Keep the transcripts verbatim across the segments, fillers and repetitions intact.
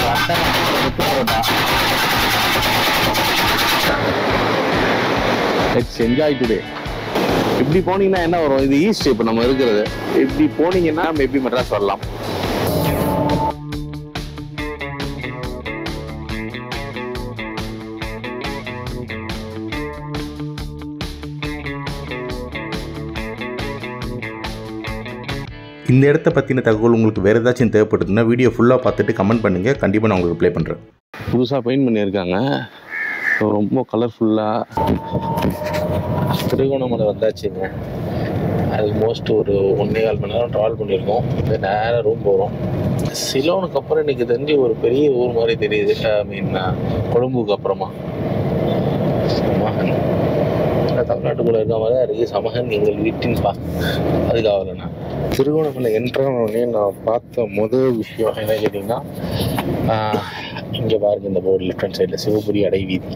Let's enjoy today. இப்படி போனீங்கன்னா என்ன வரும், இது ஈஸ்ட் இப்போ நம்ம இருக்கிறது. இப்படி போனீங்கன்னா மேபி மெட்ராஸ் வரலாம். இந்த இடத்த பற்றின தகவல் உங்களுக்கு வேறு ஏதாச்சும் தேவைப்படுதுன்னா வீடியோ ஃபுல்லாக பார்த்துட்டு கமெண்ட் பண்ணுங்கள். கண்டிப்பாக நான் உங்களுக்கு ரிப்ளை பண்ணுறேன். புதுசாக பெயிண்ட் பண்ணியிருக்காங்க, ரொம்ப கலர்ஃபுல்லாக. திருகோணமலை வந்தாச்சுங்க. ஆல்மோஸ்ட் ஒரு ஒன்றே கால் மணி நேரம் ட்ராவல் பண்ணியிருக்கோம். நேராக ரூம் போகிறோம். சிலோனுக்கு அப்புறம் எனக்கு தெரிஞ்சு ஒரு பெரிய ஊர் மாதிரி தெரியுது. ஐ மீன் கொழும்புக்கு அப்புறமா சமகன் தமிழ்நாட்டுக்குள்ளே இருக்க மாதிரி தான் இருக்குது. சமகன் எங்கள் வீட்டின் பா அதுக்காகலண்ணா. திருகோணமலை என்ட்ரானே நான் பார்த்த முதல் விஷயம் என்ன கேட்டிங்கன்னா, இங்கே பாருங்க இந்த போர்டு லெஃப்ட் ஹேண்ட் சைடில் சிவபுரி அடைவீதி.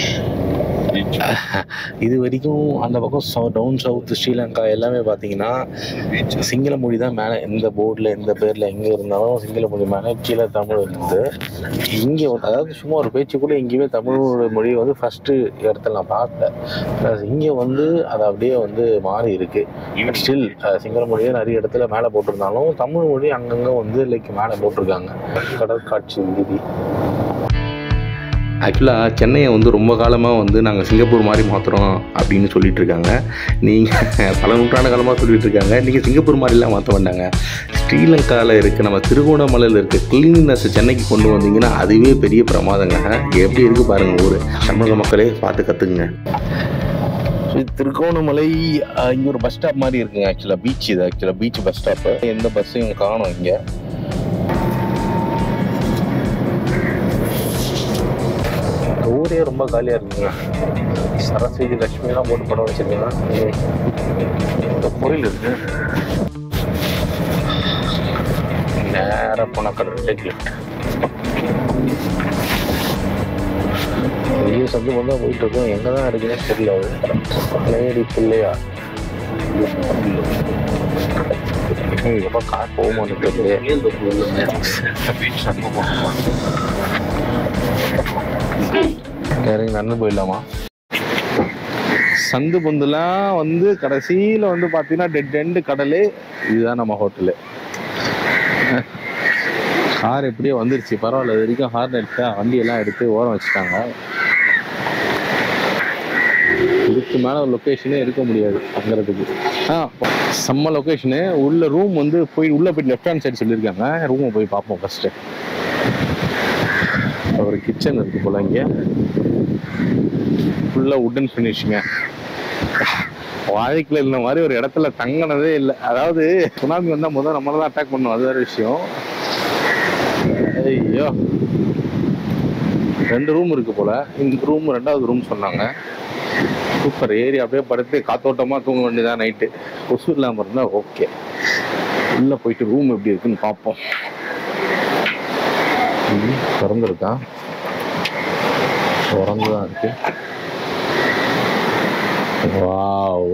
இது வரைக்கும் அந்த பக்கம் டவுன் சவுத் ஸ்ரீலங்கா எல்லாமே பார்த்தீங்கன்னா சிங்கள மொழி தான் மேலே. எந்த போர்டில் எந்த பேரில் எங்கே இருந்தாலும் சிங்கள மொழி மேலே, கீழே தமிழ் இருந்து. இங்கே அதாவது சும்மா ஒரு பேச்சு கூட எங்கேயுமே தமிழ் மொழி வந்து ஃபஸ்ட்டு இடத்துல நான் பார்த்தேன். ப்ளஸ் இங்கே வந்து அது அப்படியே வந்து மாறி இருக்கு. ஸ்டில் சிங்கள மொழியை நிறைய இடத்துல மேலே போட்டிருந்தாலும் தமிழ் மொழி அங்கங்கே வந்து லைக் மேலே போட்டிருக்காங்க. கடற்காட்சி வீதி. ஆக்சுவலாக சென்னையை வந்து ரொம்ப காலமாக வந்து நாங்கள் சிங்கப்பூர் மாதிரி மாற்றுறோம் அப்படின்னு சொல்லிட்டு இருக்காங்க. நீங்கள் பல நூற்றாண்டு காலமாக சொல்லிட்டு இருக்காங்க. நீங்கள் சிங்கப்பூர் மாதிரிலாம் மாற்ற வேண்டாங்க. ஸ்ரீலங்காவில் இருக்க நம்ம திருகோணமலையில் இருக்க கிளீன்னஸ் சென்னைக்கு கொண்டு வந்தீங்கன்னா அதுவே பெரிய பிரமாதங்க. எப்படி இருக்குது பாருங்கள் ஊர். தமிழக மக்களே பார்த்து கற்றுக்குங்க. திருகோணமலை இங்கே ஒரு பஸ் ஸ்டாப் மாதிரி இருக்குங்க. ஆக்சுவலாக பீச் இது. ஆக்சுவலாக பீச் பஸ் ஸ்டாப்பு. எந்த பஸ்ஸையும் காணும் இங்கே. ஊரே ரொம்ப காலியாக இருக்குங்க. சரஸ்வதி லட்சுமிலாம் போட்டு படம் வச்சிருக்கீங்கன்னா இந்த கோயில் இருக்கு. நேராக போன கடற்கரை லெஃப்ட். பெரிய சந்து வந்து போயிட்டு இருக்கோம். எங்கே தான் இருக்குன்னு தெரியல. நேடி பிள்ளையா இதுக்கப்புறம் கார் போகுமான்னு தெரியல. இறங்கி நடந்து போயிடலாமா? சந்து பொந்துலாம் வந்து கடைசியில் வந்து பார்த்தீங்கன்னா டெட் எண்டு கடலே. இதுதான் நம்ம ஹோட்டலு. கார் எப்படியோ வந்துருச்சு, பரவாயில்ல. இது வரைக்கும் ஹார்ன் எடுத்தா வண்டியெல்லாம் எடுத்து ஓரம் வச்சுட்டாங்க. இதுக்கு மேலே ஒரு லொக்கேஷனே இருக்க முடியாது தங்குறதுக்கு. ஆ செம்ம லொக்கேஷனு. உள்ள ரூம் வந்து போய் உள்ளே போய் லெஃப்ட் ஹேண்ட் சைடு சொல்லியிருக்காங்க. ரூமை போய் பார்ப்போம் ஃபஸ்ட்டு. ஒரு கிச்சன் இருக்குது போல். இங்கே ஃபுல்லாக உட்டன் ஃபினிஷிங்க. வாழ்க்கையில் இந்த மாதிரி ஒரு இடத்துல தங்கினதே இல்லை. அதாவது சுனாமி வந்தால் முதல் நம்மளை தான் அட்டாக் பண்ணும், அது வேறு விஷயம். ஐயோ, ரெண்டு ரூம் இருக்குது போல். இந்த ரூம் ரெண்டாவது ரூம் சொன்னாங்க. Super area. அப்படியே படுத்து காத்தோட்டமாக தூங்க வேண்டியதான் நைட்டு. கொசு இல்லாமல் இருந்தால் ஓகே. உள்ளே போயிட்டு ரூம் எப்படி இருக்குன்னு பார்ப்போம். திறந்துருக்கா? திறந்துதான் இருக்கு. வாவ்,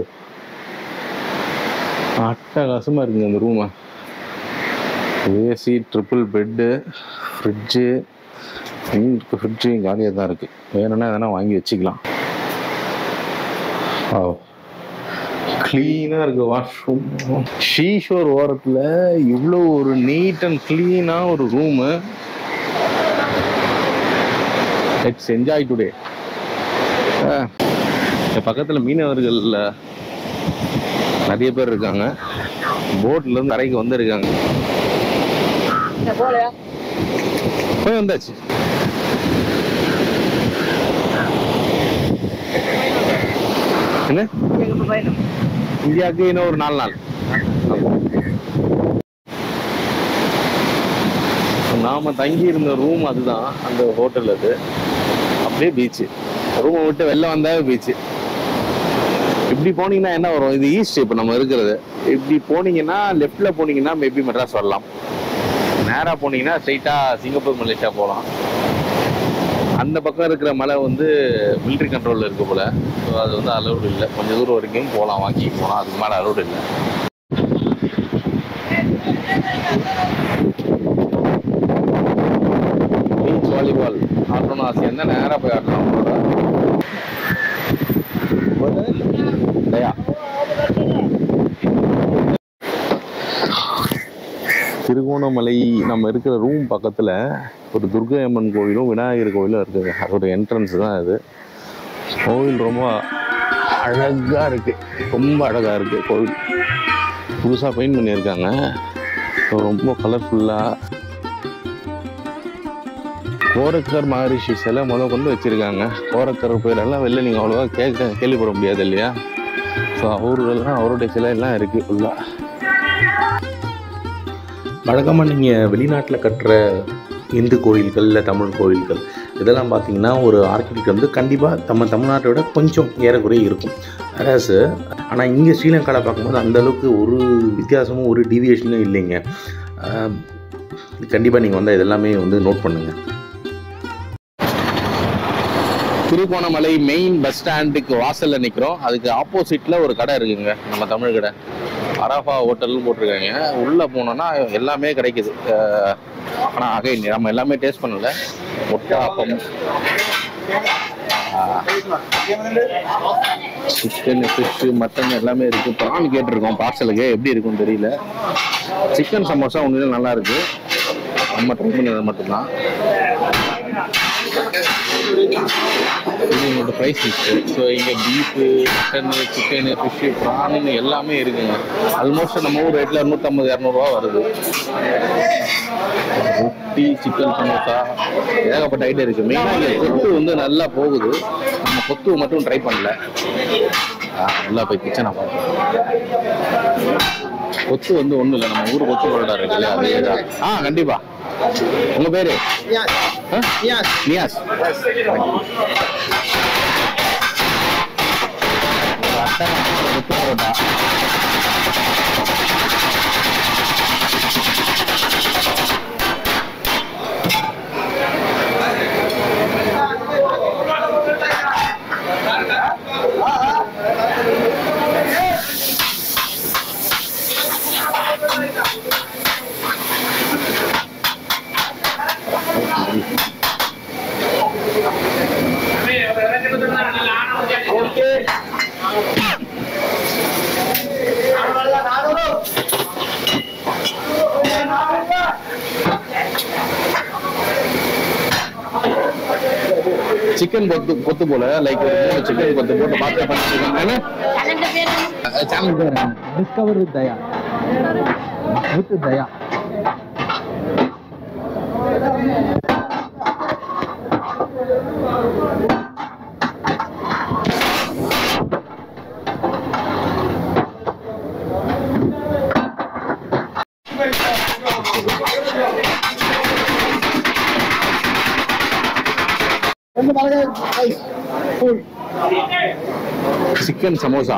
அட்டகாசமாக இருக்குங்க இந்த ரூமை. AC, triple bed, fridge. இருக்கு ஃப்ரிட்ஜு காலியாக தான் இருக்குது. வேணும்னா எதனா வாங்கி வச்சுக்கலாம். வாவ், க்ளீனாக இருக்குது வாஷ்ரூம். ஷீஷோர் ஓரத்தில் இவ்வளோ ஒரு நீட் அண்ட் க்ளீனாக ஒரு ரூமு. Let's enjoy today. பக்கத்தில் மீனவர்கள் நிறைய பேர் இருக்காங்க. போட்ல இருந்து கரைக்கு வந்துருக்காங்க. போய் வந்தாச்சு. என்ன இந்தியாவுக்கு இன்னும் ஒரு நாலு நாள். நாம தங்கி இருந்த ரூம் அதுதான், அந்த ஹோட்டல். அது அப்படியே பீச்சு. ரூமை விட்டு வெளில வந்தாவே பீச்சு. இப்படி போனீங்கன்னா என்ன வரும், இது ஈஸ்ட் இப்போ நம்ம இருக்கிறது. இப்படி போனீங்கன்னா லெஃப்ட்ல போனீங்கன்னா மேபி மெட்ராஸ் வரலாம். நேராக போனீங்கன்னா ஸ்ட்ரைட்டா சிங்கப்பூர் மலேசியா போகலாம். அந்த பக்கம் இருக்கிற மலை வந்து மிலிட்ரி கண்ட்ரோலில் இருக்கு போல. ஸோ அது வந்து அலௌடு இல்லை. கொஞ்சம் தூரம் வரைக்கும் போகலாம், வாங்கி போகலாம். அதுக்கு மேலே அலௌடு இல்லை. வாட்டர்ஃபால் ஆடணும்னு ஆசை இருந்தால் நேராக போய் ஆடலாம். தயா திருகோணமலை நம்ம இருக்கிற ரூம் பக்கத்தில் ஒரு துர்கை அம்மன் கோவிலும் விநாயகர் கோவிலும் இருக்குங்க. அதோட என்ட்ரன்ஸ் தான் அது. கோவில் ரொம்ப அழகாக இருக்குது, ரொம்ப அழகாக இருக்குது கோவில். புதுசாக பெயிண்ட் பண்ணியிருக்காங்க, ரொம்ப கலர்ஃபுல்லாக. கோரக்கர் மகரிஷி சிலை முதல் கொண்டு வச்சுருக்காங்க. கோரக்கர் பேரெல்லாம் வெளில நீங்கள் அவ்வளோவா கேட்க கேள்விப்பட முடியாது இல்லையா? ஸோ அவர்களெல்லாம் அவருடைய சிலையெல்லாம் இருக்குது ஃபுல்லாக. வழக்கமாக நீங்கள் வெளிநாட்டில் கட்டுற இந்து கோயில்கள் இல்லை தமிழ் கோயில்கள் இதெல்லாம் பார்த்தீங்கன்னா ஒரு ஆர்கிடெக்ட் வந்து கண்டிப்பாக நம்ம தமிழ்நாட்டை விட கொஞ்சம் ஏறக்குறைய இருக்கும். அதாவது ஆனால் இங்கே ஸ்ரீலங்காவில் பார்க்கும்போது அந்தளவுக்கு ஒரு வித்தியாசமும் ஒரு டீவியேஷனும் இல்லைங்க. கண்டிப்பாக நீங்கள் வந்து இதெல்லாமே வந்து நோட் பண்ணுங்கள். திருகோணமலை மெயின் பஸ் ஸ்டாண்டுக்கு வாசலில் நிற்கிறோம். அதுக்கு ஆப்போசிட்டில் ஒரு கடை இருக்குங்க, நம்ம தமிழ் கடை. அரஃபா ஹோட்டல்னு போட்டிருக்காங்க. உள்ளே போனோன்னா எல்லாமே கிடைக்குது. ஆனால் அகை நம்ம எல்லாமே டேஸ்ட் பண்ணல. முட்டை ஆப்பம், சிக்கன், ஃபிஷ்ஷு, மட்டன் எல்லாமே இருக்குது. ப்ரான் கேட்டிருக்கோம் பார்சலுக்கு, எப்படி இருக்குன்னு தெரியல. சிக்கன் சமோசா ஒன்று நல்லா இருக்குது, நம்ம ட்ரை பண்ணது மட்டும்தான். இது உங்களோட ப்ரைஸ் லிஸ்ட்டு. ஸோ இங்கே beef, mutton, chicken, fish, prawn எல்லாமே இருக்குங்க. ஆல்மோஸ்ட் நம்ம ஊர் ரேட்டில் நூற்றம்பது இரநூறுவா வருது. ரொட்டி, சிக்கன் சமோசா, ஏகப்பட்ட ஐட்டம் இருக்குது. மெயினாக இங்கே கொத்து வந்து நல்லா போகுது. நம்ம கொத்து மட்டும் ட்ரை பண்ணல. நல்லா போய் கிச்சனை பார்ப்போம். கொத்து வந்து ஒன்றும் இல்லை, நம்ம ஊர் கொத்து கொள்ளடா இருக்கு இல்லையா, அதே தான். ஆ கண்டிப்பாக. உங்கள் பேர்? நியாஸ். நியாஸ். கொத்து பரோட்டா. சிக்கன் கொத்து கொத்து போல லைக் ஒரு மூணு சிக்கன் கொத்து போட்டு பாத்திரம் பண்ணிருக்காங்க. சேனல் பேர் discover with Daya. With Daya. Chicken samosa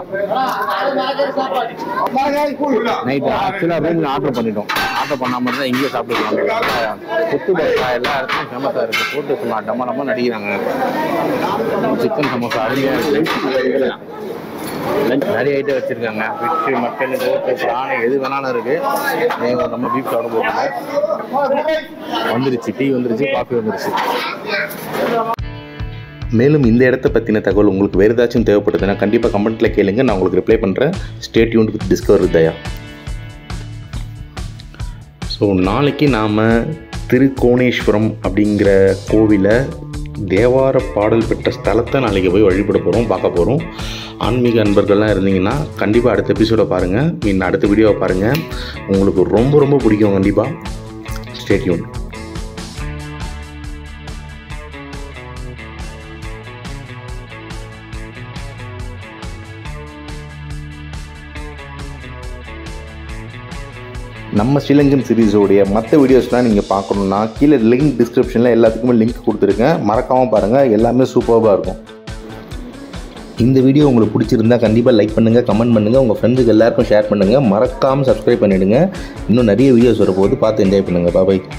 night ஆக்சுவலாக ரூமில் ஆர்டர் பண்ணிட்டோம். ஆர்டர் பண்ணாமல் இருந்தால் இங்கேயே சாப்பிட்டுக்கலாம். கொத்து பரோட்டா எல்லா இடத்துலையும் ஃபேமஸாக இருக்குது. போட்டு சும்மா டம்ம டம்ம நடிக்கிறாங்க. சிக்கன் சமோசா அருமையாக இருக்குது. நிறைய ஐட்டம் வச்சுருக்காங்க. ஃபிஷ்ஷு, மட்டனு, கோட்டு, பிராணு எது வேணாலும் இருக்குது. நம்ம பீஃப் சாப்பிட போகிறாங்க. வந்துருச்சு, டீ வந்துருச்சு, காஃபி வந்துருச்சு. மேலும் இந்த இடத்த பற்றின தகவல் உங்களுக்கு வேறு ஏதாச்சும் தேவைப்படுதுன்னா கண்டிப்பாக கமெண்ட்டில் கேளுங்க, நான் உங்களுக்கு ரிப்ளை பண்ணுறேன். Stay tuned with discover with Daya. So நாளைக்கு நாம் திருக்கோணேஸ்வரம் அப்படிங்கிற கோவிலை, தேவார பாடல் பெற்ற ஸ்தலத்தை நாளைக்கு போய் வழிபட போகிறோம், பார்க்க போகிறோம். ஆன்மீக அன்பர்கள்லாம் இருந்தீங்கன்னா கண்டிப்பாக அடுத்த எபிசோடை பாருங்கள், மீன் அடுத்த வீடியோவை பாருங்கள். உங்களுக்கு ரொம்ப ரொம்ப பிடிக்கும் கண்டிப்பாக. Stay tune. நம்ம ஸ்ரீலங்கன் சீரீஸோடைய மற்ற வீடியோஸ்லாம் நீங்கள் பார்க்கணுன்னா கீழே லிங்க் டிஸ்கிரிப்ஷனில் எல்லாத்துக்குமே லிங்க் கொடுத்துருக்கேன், மறக்காமல் பாருங்கள். எல்லாமே சூப்பராக இருக்கும். இந்த வீடியோ உங்களுக்கு பிடிச்சிருந்தா கண்டிப்பாக லைக் பண்ணுங்கள், கமெண்ட் பண்ணுங்கள், உங்கள் ஃப்ரெண்ட்ஸுக்கு எல்லாருக்கும் ஷேர் பண்ணுங்கள். மறக்காமல் சப்ஸ்கிரைப் பண்ணிவிடுங்க. இன்னும் நிறைய வீடியோஸ் வரப்போகுது, பார்த்து என்ஜாய் பண்ணுங்கள். பாய்.